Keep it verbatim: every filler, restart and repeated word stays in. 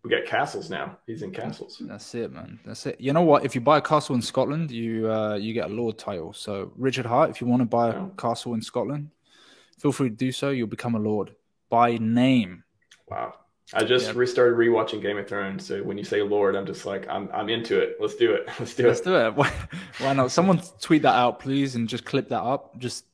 we got castles now. He's in castles. That's it, man. That's it. You know what? If you buy a castle in Scotland, you uh, you get a lord title. So Richard Hart, if you want to buy a Oh. castle in Scotland, feel free to do so. You'll become a lord by name. Wow. I just Yeah. restarted rewatching Game of Thrones. So when you say Lord, I'm just like, I'm I'm into it. Let's do it. Let's do Let's it. do it. Why, why not? Someone tweet that out, please, and just clip that up. Just